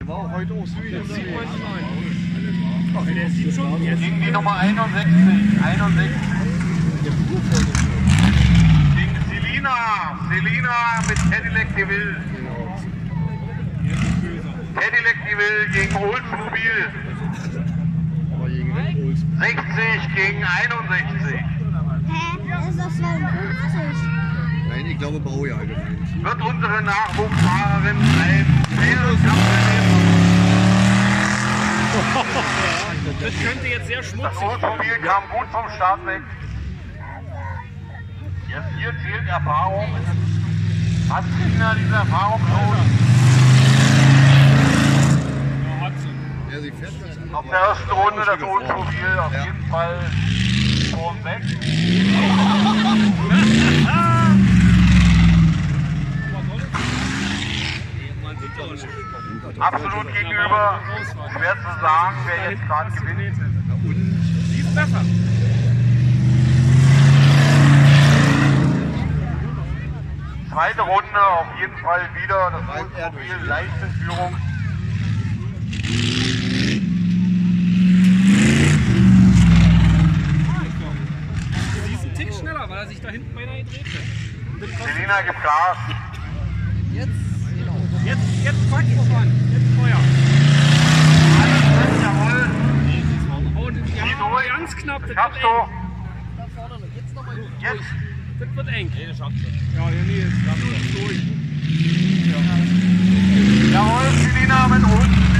war auch heute auch so. Der sieht schon jetzt. Gegen die Nummer 61. Gegen Selina mit Cadillac DeVille. Cadillac DeVille gegen Oldsmobile. 60 gegen 61. Hä? Das ist doch 52. Nein, ich glaube Baujahr gemeint. Wird unsere Nachwuchsfahrerin ein Weltcup. Das könnte jetzt sehr Das schmutzig Oldsmobile kam gut vom Start weg. Jetzt hier zählt Erfahrung. Hat Selina diese Erfahrung los? Ja, sie fährt jetzt Auf der ersten Runde das Oldsmobile auf jeden Fall vorn weg. Absolut gegenüber. Schwer zu sagen, wer jetzt gerade gewinnt. Sie ist besser. Zweite Runde auf jeden Fall wieder das Oldsmobile leicht in Führung. Sie ist ein Tick schneller, weil er sich da hinten beinahe gedreht hat. Selina gibt Gas. Jetzt pack ich voran. Jetzt Feuer. Alles drin, jawohl. Und die Zieh haben durch. ganz knapp. Das Schaffst wird du? eng. Jetzt. Das wird eng. Nee, das schafft er. Ja, nee, jetzt durch. Jawohl, Selina mit uns.